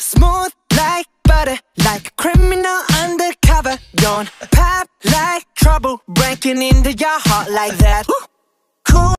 Smooth like butter, like a criminal undercover. Don't pop like trouble, breaking into your heart like that. Cool.